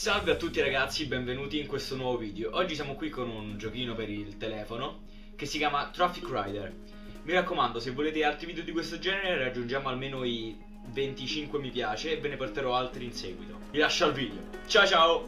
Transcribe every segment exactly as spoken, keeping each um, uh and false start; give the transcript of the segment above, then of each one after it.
Salve a tutti ragazzi, benvenuti in questo nuovo video. Oggi siamo qui con un giochino per il telefono che si chiama Traffic Rider. Mi raccomando, se volete altri video di questo genere raggiungiamo almeno i venticinque mi piace e ve ne porterò altri in seguito. Vi lascio al video. Ciao ciao!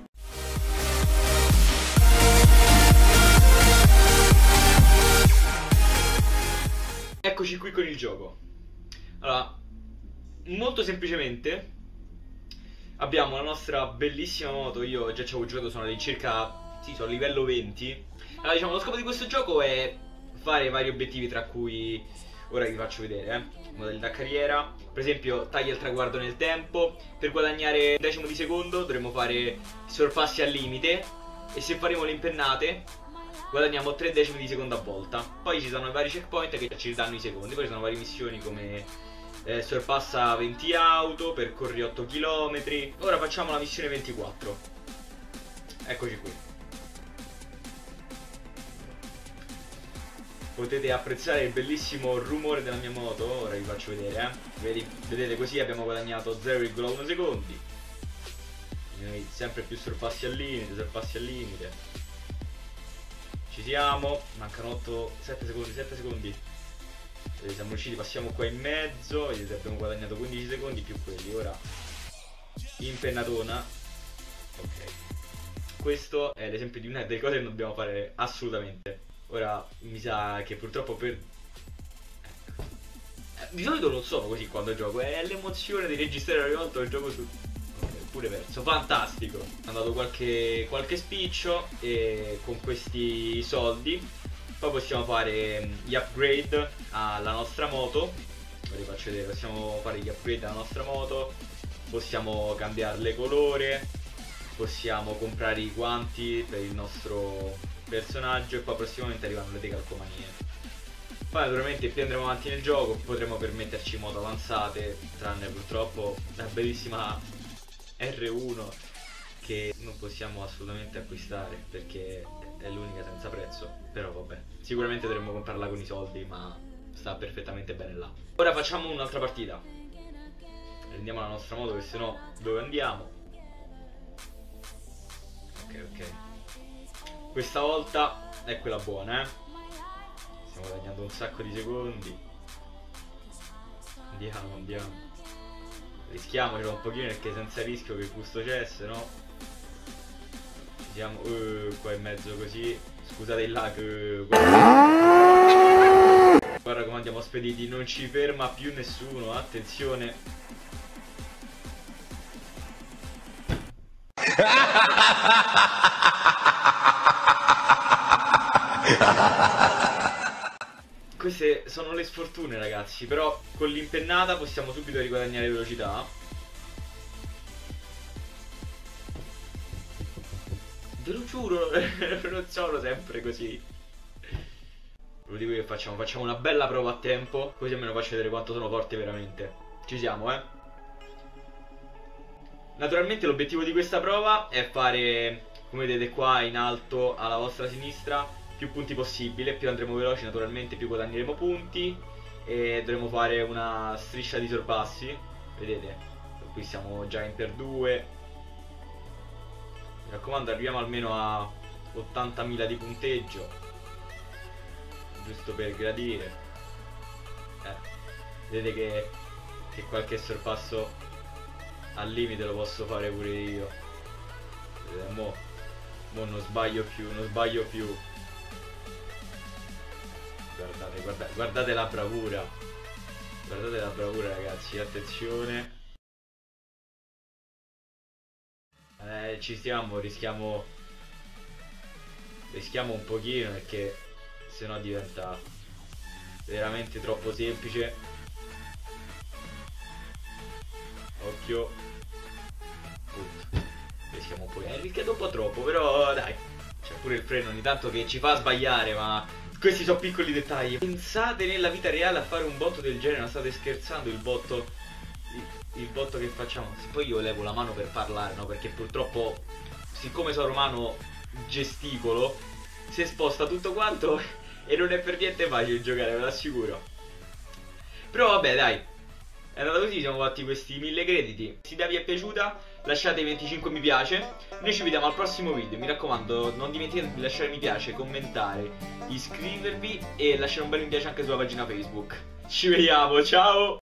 Eccoci qui con il gioco. Allora, molto semplicemente abbiamo la nostra bellissima moto. Io già ci avevo giocato, sono all'incirca, sì, sono a livello venti. Allora, diciamo, lo scopo di questo gioco è fare vari obiettivi, tra cui ora vi faccio vedere, eh. Modalità carriera, per esempio taglia il traguardo nel tempo. Per guadagnare un decimo di secondo dovremo fare sorpassi al limite, e se faremo le impennate guadagniamo tre decimi di secondo a volta. Poi ci sono i vari checkpoint che ci danno i secondi. Poi ci sono varie missioni come eh, sorpassa venti auto, percorri otto chilometri. Ora facciamo la missione ventiquattro. Eccoci qui. Potete apprezzare il bellissimo rumore della mia moto. Ora vi faccio vedere, eh. Vedi, vedete, così abbiamo guadagnato zero virgola uno secondi. Noi sempre più sorpassi al limite, sorpassi al limite. Ci siamo, mancano otto, sette secondi, sette secondi. Vedete, siamo riusciti, passiamo qua in mezzo. Vedete, abbiamo guadagnato quindici secondi più quelli. Ora impennatona. Ok, questo è l'esempio di una delle cose che non dobbiamo fare assolutamente. Ora mi sa che purtroppo per... Di solito non sono così quando gioco. È l'emozione di registrare la prima volta il gioco su... Pure perso, fantastico. Ho dato qualche, qualche spiccio, e con questi soldi poi possiamo fare gli upgrade alla nostra moto. Vi faccio vedere, possiamo fare gli upgrade alla nostra moto, possiamo cambiarle colore, possiamo comprare i guanti per il nostro personaggio, e poi prossimamente arrivano le decalcomanie. Poi naturalmente più andremo avanti nel gioco potremo permetterci moto avanzate, tranne purtroppo la bellissima R uno che non possiamo assolutamente acquistare perché è l'unica senza prezzo. Però vabbè, sicuramente dovremmo comprarla con i soldi, ma sta perfettamente bene là. Ora facciamo un'altra partita. Prendiamo la nostra moto, che sennò dove andiamo? Ok, ok. Questa volta è quella buona, eh. Stiamo guadagnando un sacco di secondi. Andiamo, andiamo. Rischiamocelo un pochino, perché senza rischio che gusto c'è, se no ci siamo uh, qua in mezzo così. Scusate il lag, uh, guarda. Guarda come andiamo spediti, non ci ferma più nessuno, attenzione. Queste sono le sfortune ragazzi, però con l'impennata possiamo subito riguadagnare velocità. Ve lo giuro, non sono sempre così. Ve lo dico che facciamo, facciamo una bella prova a tempo, così almeno faccio vedere quanto sono forte veramente. Ci siamo, eh. Naturalmente l'obiettivo di questa prova è fare, come vedete qua in alto alla vostra sinistra, più punti possibile. Più andremo veloci naturalmente più guadagneremo punti, e dovremo fare una striscia di sorpassi. Vedete, qui siamo già in per due. Mi raccomando, arriviamo almeno a ottantamila di punteggio, giusto per gradire. eh, Vedete che, che qualche sorpasso al limite lo posso fare pure io. Vedete, mo, mo non sbaglio più, non sbaglio più. Guardate, guardate, guardate la bravura. Guardate la bravura ragazzi, attenzione. Eh, ci stiamo, rischiamo Rischiamo un pochino, perché sennò diventa veramente troppo semplice. Occhio. Punto. Rischiamo un po', è rischiato un po' troppo, però dai, c'è pure il freno ogni tanto che ci fa sbagliare, ma questi sono piccoli dettagli. Pensate nella vita reale a fare un botto del genere? Non state scherzando, il botto il, il botto che facciamo. Poi io levo la mano per parlare, no? Perché purtroppo, siccome sono romano, gesticolo, si sposta tutto quanto e non è per niente facile giocare, ve lo assicuro. Però vabbè dai, è andata così, siamo fatti questi mille crediti. Se vi è piaciuta lasciate i venticinque mi piace. Noi ci vediamo al prossimo video. Mi raccomando, non dimenticate di lasciare mi piace, commentare, iscrivervi e lasciare un bel mi piace anche sulla pagina Facebook. Ci vediamo, ciao!